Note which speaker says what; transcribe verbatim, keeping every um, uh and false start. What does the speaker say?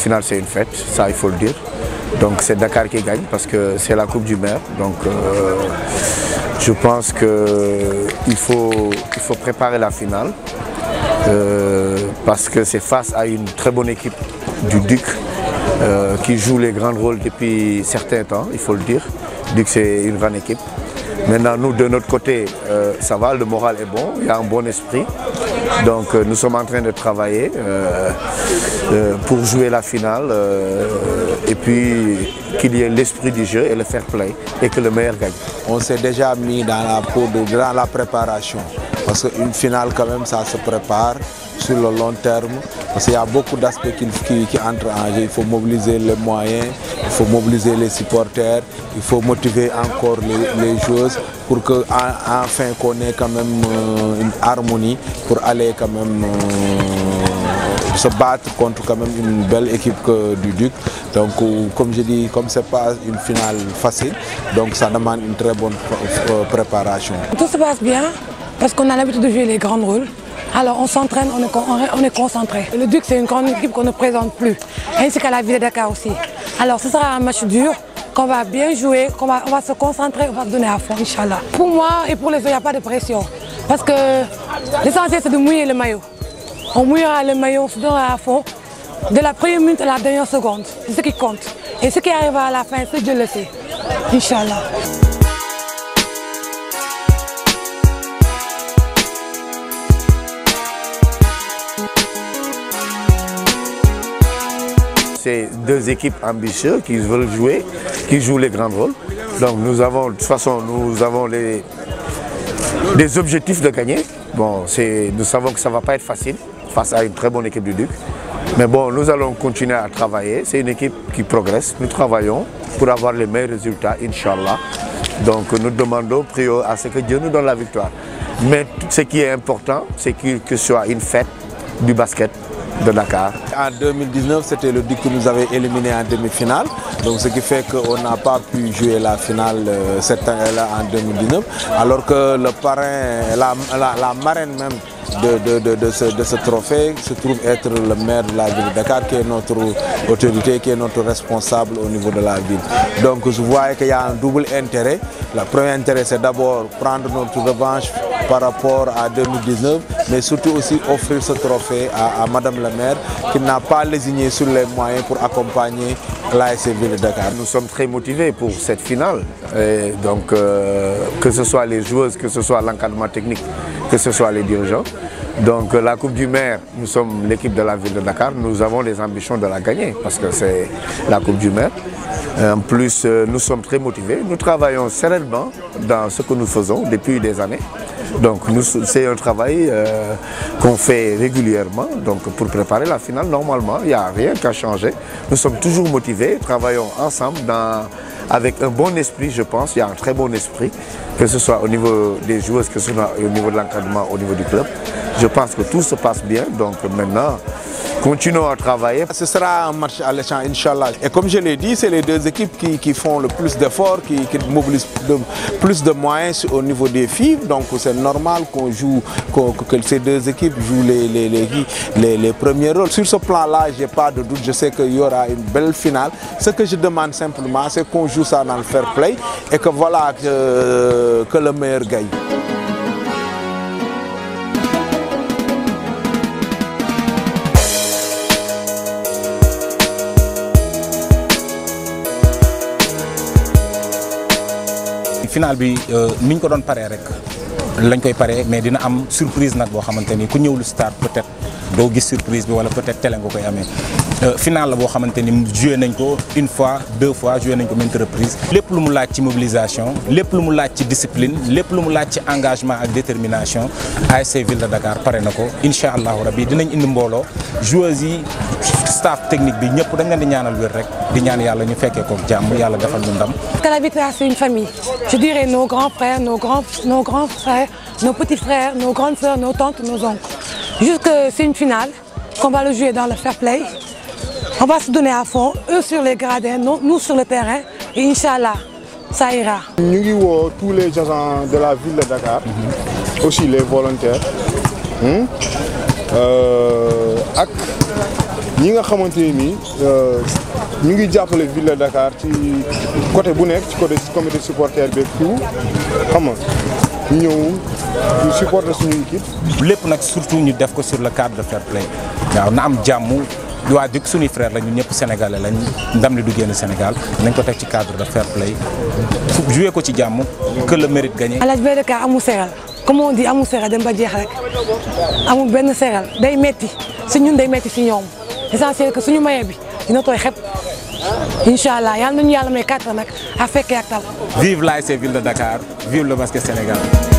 Speaker 1: finale c'est une fête, ça il faut le dire. Donc c'est Dakar qui gagne parce que c'est la Coupe du Maire. Donc euh, je pense qu'il faut, il faut préparer la finale euh, parce que c'est face à une très bonne équipe du Duc euh, qui joue les grands rôles depuis certains temps, il faut le dire. Duc c'est une grande équipe. Maintenant nous de notre côté euh, ça va, le moral est bon, il y a un bon esprit. Donc euh, nous sommes en train de travailler euh, euh, pour jouer la finale euh, et puis qu'il y ait l'esprit du jeu et le fair play et que le meilleur gagne.
Speaker 2: On s'est déjà mis dans la peau de dans la préparation parce qu'une finale quand même ça se prépare sur le long terme parce qu'il y a beaucoup d'aspects qui, qui, qui entrent en jeu. Il faut mobiliser les moyens, il faut mobiliser les supporters, il faut motiver encore les, les joueuses pour que enfin qu'on ait quand même euh, une harmonie pour aller quand même euh, se battre contre quand même une belle équipe que, du Duc. Donc euh, comme je dis, comme c'est pas une finale facile, donc ça demande une très bonne euh, préparation.
Speaker 3: Tout se passe bien parce qu'on a l'habitude de jouer les grands rôles. Alors on s'entraîne, on est, on est concentré. Le Duc c'est une grande équipe qu'on ne présente plus, ainsi qu'à la ville de Dakar aussi. Alors ce sera un match dur, qu'on va bien jouer, qu'on va, on va se concentrer, on va se donner à fond, Inch'Allah. Pour moi et pour les autres, il n'y a pas de pression. Parce que l'essentiel c'est de mouiller le maillot. On mouillera le maillot, on se donnera à fond, de la première minute à la dernière seconde. C'est ce qui compte. Et ce qui arrivera à la fin, c'est Dieu le sait. Inch'Allah.
Speaker 1: C'est deux équipes ambitieuses qui veulent jouer, qui jouent les grands rôles. Donc nous avons, de toute façon, nous avons les, des objectifs de gagner. Bon, nous savons que ça ne va pas être facile face à une très bonne équipe du Duc. Mais bon, nous allons continuer à travailler. C'est une équipe qui progresse. Nous travaillons pour avoir les meilleurs résultats, Inch'Allah. Donc nous demandons prions à ce que Dieu nous donne la victoire. Mais ce qui est important, c'est que, que ce soit une fête du basket de Dakar.
Speaker 2: En deux mille dix-neuf, c'était le Duc qui nous avait éliminés en demi-finale. Donc ce qui fait qu'on n'a pas pu jouer la finale euh, cette année-là en deux mille dix-neuf. Alors que le parrain, la, la, la marraine même de, de, de, de, ce, de ce trophée se trouve être le maire de la ville de Dakar, qui est notre autorité, qui est notre responsable au niveau de la ville. Donc je vois qu'il y a un double intérêt. Le premier intérêt, c'est d'abord prendre notre revanche par rapport à deux mille dix-neuf, mais surtout aussi offrir ce trophée à, à Madame la maire, qui n'a pas lésigné sur les moyens pour accompagner l'A S C Ville de Dakar.
Speaker 1: Nous sommes très motivés pour cette finale. Et donc, euh, que ce soit les joueuses, que ce soit l'encadrement technique, que ce soit les dirigeants. Donc la Coupe du Maire, nous sommes l'équipe de la ville de Dakar, nous avons les ambitions de la gagner parce que c'est la Coupe du Maire. En plus, nous sommes très motivés, nous travaillons sereinement dans ce que nous faisons depuis des années. Donc c'est un travail euh, qu'on fait régulièrement donc, pour préparer la finale. Normalement, il n'y a rien qu'à changer. Nous sommes toujours motivés, travaillons ensemble dans, avec un bon esprit, je pense. Il y a un très bon esprit, que ce soit au niveau des joueuses, que ce soit au niveau de l'encadrement, au niveau du club. Je pense que tout se passe bien, donc maintenant, continuons à travailler.
Speaker 2: Ce sera un match alléchant, Inch'Allah. Et comme je l'ai dit, c'est les deux équipes qui, qui font le plus d'efforts, qui, qui mobilisent de, plus de moyens au niveau des filles. Donc c'est normal qu'on joue, qu'on, que ces deux équipes jouent les, les, les, les, les premiers rôles. Sur ce plan-là, je n'ai pas de doute, je sais qu'il y aura une belle finale. Ce que je demande simplement, c'est qu'on joue ça dans le fair play et que voilà, que, que le meilleur gagne.
Speaker 4: Final bi ni ñu ko doon paree rek lañ koy paree mais dina am surprise nag boo xamante ni ku ñëw lu stade peut-être doo gis surprise bi wala peut-être télé nga koy amee final la boo xamante ni joué nañ ko une fois deux fois joué nañ ko maintes reprises. lépp lu mu laaj ci mobilisation lépp lu mu laaj ci discipline lépp lu mu laaj ci engagement ak détermination A S C Ville de Dakar pare na ko incha allahu rabi dinañ indi mbooloo joueurs yi staff technique bi ñëpp dañ leen di ñaanal wér rek di ñaan yàlla ñu fekkee ko jàmm yàlla defal ñu ndam.
Speaker 3: La victoire c'est une famille. Je dirais nos grands frères, nos grands, nos grands frères, nos petits frères, nos grandes sœurs, nos tantes, nos oncles. Juste que c'est une finale, qu'on va le jouer dans le fair play. On va se donner à fond, eux sur les gradins, nous sur le terrain, et Inch'Allah, ça ira.
Speaker 5: Nous avons tous les agents de la ville de Dakar, mm-hmm. aussi les volontaires, mm-hmm. euh, ñi nga xamante ni ñu ngi jàppale ville de Dakar ci côté bu nekk ci côté comité supporter beeg tout xam nga ñëw ñu supporter suñu équipe.
Speaker 4: lépp nag surtout ñu def ko sur le cadre de fair play waaw na am jàmm waa dëkk suñuy frère la ñun ñëpp sénégalais lañ ndam li du génn Sénégal nañ ko teg ci cadre de fair play jouer ko ci jàmm que le mérite gagné.
Speaker 3: à la V D K amul seeral comme on dit amul seeral dem ba jeex rek amul benn seeral day metti si ñun day metti si ñoom l'essentiel que suñu maye bi dina tooy xep incha allah yal nañu yàlla may kàttan nag a fekkee ak tal.
Speaker 4: Vive l'A S C Ville de Dakar, vive le basket Sénégal.